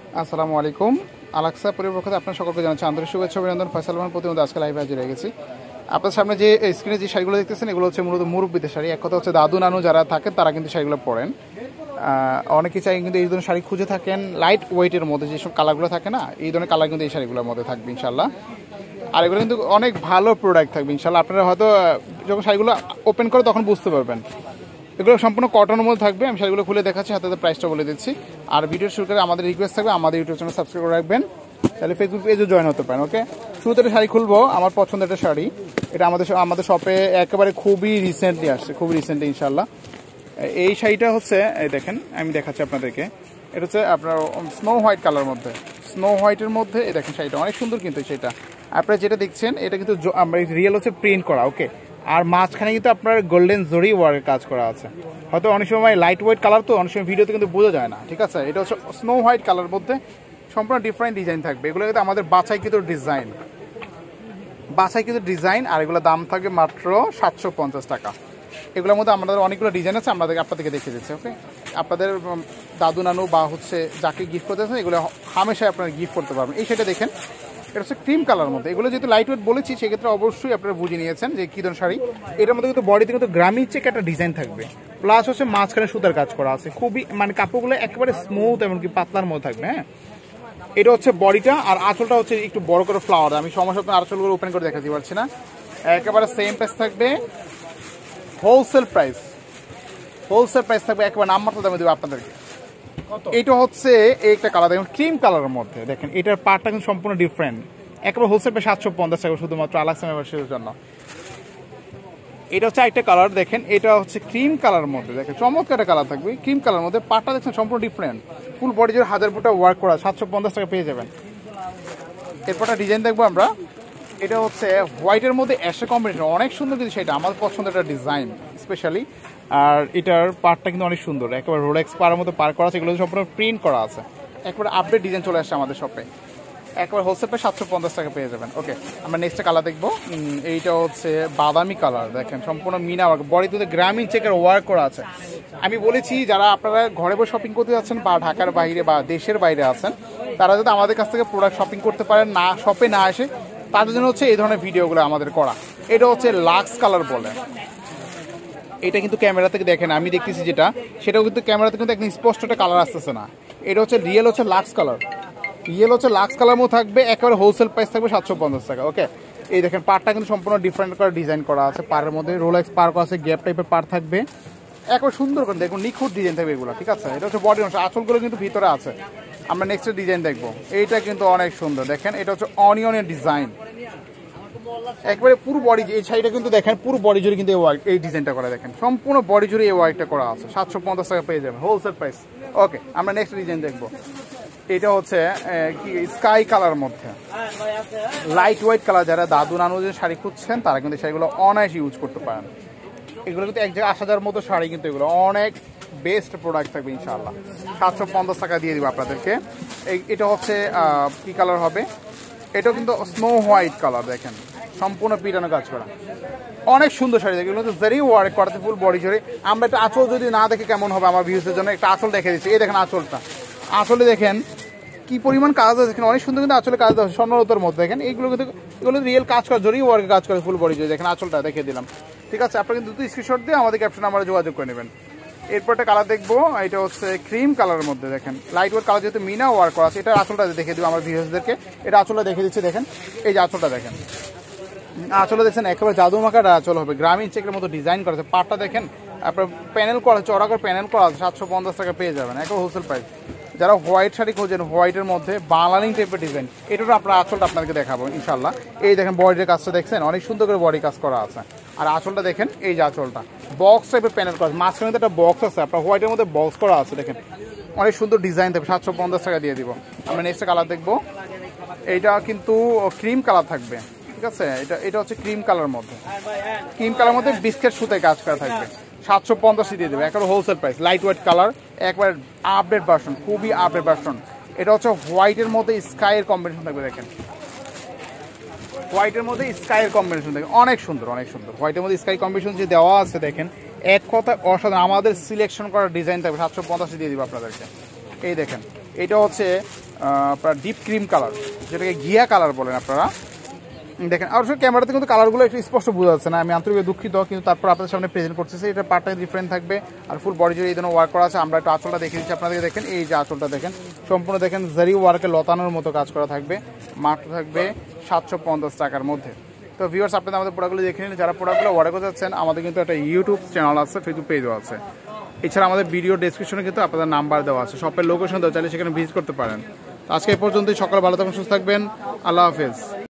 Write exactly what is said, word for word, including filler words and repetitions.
আসসালামু আলাইকুম। আল-আকসা পরিপক্ষতে আপনার সকলকে জানাচ্ছি আন্তরিক শুভেচ্ছা অভিনন্দন। ফয়সাল রহমান প্রতিমধ্যে আজকে লাইভে হাজির হয়ে গেছি। আপনার সামনে যে স্ক্রিনে যে শাড়িগুলো দেখতেছেন এগুলো হচ্ছে মূলত মুরব্বীদের শাড়ি। এক কথা হচ্ছে দাদু নানু যারা থাকেন তারা কিন্তু শাড়িগুলো পরেন। অনেকেই চাই কিন্তু এই ধরনের শাড়ি খুঁজে থাকেন লাইট ওয়েটের মধ্যে, যেসব কালারগুলো থাকে না, এই ধরনের কালার কিন্তু এই শাড়িগুলোর মধ্যে থাকবে ইনশাল্লাহ। আর এগুলো কিন্তু অনেক ভালো প্রোডাক্ট থাকবে ইনশাল্লাহ। আপনারা হয়তো যখন শাড়িগুলো ওপেন করে তখন বুঝতে পারবেন। এগুলো সম্পূর্ণ কটনের মধ্যে থাকবে। আমি শাড়িগুলো খুলে দেখাচ্ছি, হাতে প্রাইসটা বলে দিচ্ছি। আর ভিডিও শুরু করে আমাদের রিকোয়েস্ট থাকবে আমাদের ইউটিউব চ্যানেল সাবস্ক্রাইব করে রাখবেন, তাহলে ফেসবুক পেজও জয়েন হতে পারেন। ওকে, শুরুতে একটা শাড়ি খুলবো, আমার পছন্দের একটা শাড়ি। এটা আমাদের আমাদের শপে একেবারে খুবই রিসেন্টলি আসছে, খুবই রিসেন্টলি ইনশাল্লাহ। এই শাড়িটা হচ্ছে এই দেখেন, আমি দেখাচ্ছি আপনাদেরকে। এটা হচ্ছে আপনার স্নো হোয়াইট কালার মধ্যে, স্নো হোয়াইটের মধ্যে এই দেখেন শাড়িটা অনেক সুন্দর কিন্তু সেটা। আপনারা যেটা দেখছেন এটা কিন্তু আমরা রিয়েল হচ্ছে প্রিন্ট করা। ওকে, আর মাঝখানে কিন্তু আপনার গোল্ডেন জরি ওয়ার্কের কাজ করা আছে। হয়তো অনেক সময় লাইট ওয়েট কালার, তো অনেক সময় ভিডিওতে কিন্তু বোঝা যায় না। ঠিক আছে, এটা হচ্ছে স্নো হোয়াইট কালার মধ্যে সম্পূর্ণ ডিফারেন্ট ডিজাইন থাকবে। এগুলো কিন্তু আমাদের বাছাই কিন্তু ডিজাইন, বাছাই কিন্তু ডিজাইন। আর এগুলোর দাম থাকবে মাত্র সাতশো পঞ্চাশ টাকা। এগুলোর মধ্যে আমাদের অনেকগুলো ডিজাইন আছে, আমাদের আপনাদেরকে দেখিয়ে দিচ্ছি। ওকে, আপনাদের দাদু নানু বা হচ্ছে যাকে গিফট করতে চান এগুলো হামেশাই আপনারা গিফট করতে পারবেন। এই শাড়িটা দেখেন, এটা হচ্ছে ক্রিম কালার মধ্যে। এগুলো যেহেতু লাইট ওয়েট বলেছি সেক্ষেত্রে অবশ্যই আপনারা বুঝে নিয়েছেন যে কী ধরনের শাড়ি। এটার মধ্যে কিন্তু বডিতে কিন্তু গ্রামীণ চেক একটা ডিজাইন থাকবে, প্লাস হচ্ছে মাঝখানে সুতার কাজ করা আছে। খুবই মানে কাপড়গুলো একেবারে স্মুথ এমনকি পাতলার মধ্যে থাকবে। হ্যাঁ, এটা হচ্ছে বডিটা। আর আঁচলটা হচ্ছে একটু বড় করে ফ্লাওয়ার। আমি সমস্যা আপনার আঁচলগুলো ওপেন করে দেখাতে পারছি না। একেবারে সেম প্রাইস থাকবে, হোলসেল প্রাইস, হোলসেল প্রাইস থাকবে একেবারে নামমাত্র দামে দেবো আপনাদেরকে। এটা হচ্ছে একটা কালার দেখুন, ক্রিম কালারের মধ্যে দেখেন। এটার পার্টটা কিন্তু সম্পূর্ণ ডিফারেন্ট। একেবারে হোলসেল প্রাইস সাতশো পঞ্চাশ টাকা শুধুমাত্র আল-আকসা মেম্বারশিপের জন্য। এটা হচ্ছে একটা কালার দেখেন, এটা হচ্ছে ক্রিম কালার মধ্যে দেখেন, চমৎকার একটা কালার থাকবে ক্রিম কালার মধ্যে। পার্টটা দেখছেন সম্পূর্ণ ডিফারেন্ট, ফুল বডি জুড়ে হাজার ফুটা ওয়ার্ক করা, সাতশো পঞ্চাশ টাকা পেয়ে যাবেন। এরপরটা ডিজাইন দেখবো আমরা। এটা হচ্ছে হোয়াইটের মধ্যে অ্যাশে কম্বিনেশন, অনেক সুন্দর কিন্তু সেটা আমার পছন্দের একটা ডিজাইন স্পেশালি। আর এটার পার্টটা কিন্তু অনেক সুন্দর, একেবারে রোলেক্স পাড়ের মতো পার করা আছে। এগুলো সম্পূর্ণ প্রিন্ট করা আছে, একেবারে আপডেট ডিজাইন চলে আসছে আমাদের শপে। একবার হোলসেল প্রাইস সাতশো পঞ্চাশ টাকা পেয়ে যাবেন। ওকে, আমরা নেক্সট কালার দেখবো। এইটা হচ্ছে বাদামি কালার দেখেন, সম্পূর্ণ মিনা ওয়ার্ক, বডিতে গ্রামীণ চেকের ওয়ার্ক করা আছে। আমি বলেছি যারা আপনারা ঘরে বসে শপিং করতে যাচ্ছেন বা ঢাকার বাইরে বা দেশের বাইরে আছেন, তারা যদি আমাদের কাছ থেকে প্রোডাক্ট শপিং করতে পারেন, না শপে না এসে, তাদের জন্য হচ্ছে এই ধরনের ভিডিওগুলো আমাদের করা। এটা হচ্ছে লাক্স কালার বলে। এটা কিন্তু ক্যামেরা থেকে দেখেন, আমি দেখতেছি যেটা, সেটাও কিন্তু ক্যামেরাতে কিন্তু একদম স্পষ্ট একটা কালার আসতেছে না। এটা হচ্ছে রিয়েল হচ্ছে লাক্স কালার, রিয়েল হচ্ছে লাক্স কালার মতো থাকবে। একেবারে হোলসেল প্রাইস থাকবে সাতশো পঞ্চাশ টাকা। ওকে, এই দেখেন পার্টটা কিন্তু সম্পূর্ণ ডিফারেন্ট করে ডিজাইন করা আছে। পাড়ের মধ্যে রোলেক্স পার করা আছে, গ্যাপ টাইপের পার থাকবে, একবার সুন্দর করে দেখুন, নিখুঁত ডিজাইন থাকবে এগুলো। ঠিক আছে, এটা হচ্ছে বডি অংশ, আঁচলগুলো কিন্তু ভিতরে আছে। আমরা নেক্সট ডিজাইন দেখবো। এইটা কিন্তু অনেক সুন্দর দেখেন, এটা হচ্ছে অনিয়নের ডিজাইন, একবারে পুরো বডি। এই শাড়িটা কিন্তু দেখেন পুরো বডি জুড়ে কিন্তু এই ডিজাইনটা করা দেখেন, সম্পূর্ণ বডি জুড়ে এই ওয়ার্কটা করা আছে। সাতশো পঞ্চাশ টাকা পেয়ে যাবেন হোলসেল প্রাইস। ওকে, আমরা নেক্সট ডিজাইন দেখবো। এটা হচ্ছে কি স্কাই কালার মধ্যে, লাইট ওয়েট কালার। যারা দাদু নানু যে শাড়ি খুঁজছেন তারা কিন্তু শাড়িগুলো অনায়াসে ইউজ করতে পারেন। এগুলো কিন্তু এক জায়গায় আসা যাওয়ার মতো শাড়ি, কিন্তু এগুলো অনেক বেস্ট প্রোডাক্ট থাকবে ইনশাআল্লাহ। সাতশো পঞ্চাশ টাকা দিয়ে দিব আপনাদেরকে। এটা হচ্ছে কি কালার হবে, এটাও কিন্তু স্নো হোয়াইট কালার দেখেন, সম্পূর্ণ পিটানো কাজ করা, অনেক সুন্দর শাড়ি দেখে। এগুলো ভেরি ওয়ার্ক করাতে ফুল বডি জুড়ে। আমরা একটা আঁচল যদি না দেখে কেমন হবে আমার ভিউজের জন্য, একটা আঁচল দেখে দিচ্ছি। এই দেখেন আঁচলটা, আঁচলে দেখেন কি পরিমাণ কাজ আছে, দেখেন অনেক সুন্দর কিন্তু আঁচলে কাজ আছে স্বর্ণলতার মধ্যে দেখেন। এইগুলো কিন্তু এগুলো রিয়েল কাজ করা, জরি ওয়ার্কে কাজ করে ফুল বডি জুড়ে দেখেন। আঁচলটা দেখে দিলাম। ঠিক আছে, আপনারা কিন্তু দুটো স্ক্রিনশট দিয়ে আমাদের ক্যাপশনে আমরা যোগাযোগ করে নেবেন। এরপর একটা কালার দেখবো, এটা হচ্ছে ক্রিম কালারের মধ্যে দেখেন, লাইট ওয়ার্ক কালার, যেহেতু মিনা ওয়ার্ক করা আছে। এটা আঁচলটা দেখে দেবো আমার ভিউয়ার্সদেরকে। এটা আঁচলটা দেখে দিচ্ছি দেখেন, এই যে আঁচলটা দেখেন, আঁচলে দেখছেন একেবারে জাদুমাকার আঁচল হবে, গ্রামীণ চেকের মতো ডিজাইন করা আছে। পাটটা দেখেন আপনার প্যানেল করা, চড়া করে প্যানেল করা আছে, সাতশো পঞ্চাশ টাকা পেয়ে যাবেন একেবারে হোলসেল প্রাইস। যারা হোয়াইট শাড়ি খোঁজেন, হোয়াইটের মধ্যে বাংলালিং টাইপের ডিজাইন, এটারও আপনার আঁচলটা আপনাদেরকে দেখাবো ইনশাল্লাহ। এই দেখেন বডির কাজটা দেখছেন, অনেক সুন্দর করে বডি কাজ করা আছে। আর আঁচলটা দেখেন, এই যে আঁচলটা বক্স টাইপের প্যানেল করা আছে, মাঝখানে একটা বক্স আছে, আপনার হোয়াইটের মধ্যে বক্স করা আছে দেখেন, অনেক সুন্দর ডিজাইন থাকবে। সাতশো পঞ্চাশ টাকা দিয়ে দিব। আমরা নেক্সট কালার দেখবো। এইটা কিন্তু ক্রিম কালার থাকবে। ঠিক আছে, এটা এটা হচ্ছে ক্রিম কালার মধ্যে, ক্রিম কালার মধ্যে বিস্কেট সুতায় কাজ করা থাকবে, সাতশো পঞ্চাশে দিয়ে দেবে একেবারে wholesale price. Light weight colour, একবার আপডেট ভার্সন, খুবই আপডেট ভার্সন। এটা হচ্ছে হোয়াইটের মধ্যে স্কাইয়ের কম্বিনেশন থাকবে দেখেন, হোয়াইটের মধ্যে স্কাইয়ের কম্বিনেশন দেখেন, অনেক সুন্দর অনেক সুন্দর। হোয়াইটের মধ্যে স্কাই কম্বিনেশন যে দেওয়া আছে দেখেন, এক কথা অসাধারণ। আমাদের সিলেকশন করা ডিজাইন থাকবে, সাতশো পঞ্চাশে দিয়ে দিব আপনাদেরকে। এই দেখেন, এটা হচ্ছে আপনার ডিপ ক্রিম কালার, যেটাকে ঘিয়া কালার বলেন আপনারা। দেখেন অবশ্যই ক্যামেরাতে কিন্তু কালারগুলো একটু স্পষ্ট বোঝা যাচ্ছে না, আমি আন্তরিকভাবে দুঃখিত, কিন্তু তারপর আপনাদের সামনে প্রেজেন্ট করতেছি। এটা পার্টটা ডিফারেন্ট থাকবে আর ফুল বডি জুড়ে এই ধরনের ওয়ার্ক করা আছে। আমরা একটু আঁচলটা দেখে দিচ্ছি আপনাদেরকে। দেখেন এই যে আঁচলটা দেখেন সম্পূর্ণ দেখেন জারি ওয়ার্কে লতানোর মতো কাজ করা থাকবে। মাত্র থাকবে সাতশো পঞ্চাশ টাকার মধ্যে। তো ভিউয়ার্স আপনাদের আমাদের প্রোডাক্টগুলো দেখে নিন। যারা প্রোডাক্টগুলো অর্ডার করতে যাচ্ছেন, আমাদের কিন্তু একটা ইউটিউব চ্যানেল আছে, ফেসবুক পেজও আছে। এছাড়া আমাদের ভিডিও ডেসক্রিপশনে কিন্তু আপনাদের নাম্বার দেওয়া আছে, শপের লোকেশন দেওয়া, চাইলে সেখানে ভিজিট করতে পারেন। আজকে এই পর্যন্তই। সকালে ভালো থাকবেন, সুস্থ থাকবেন। আল্লাহ হাফেজ।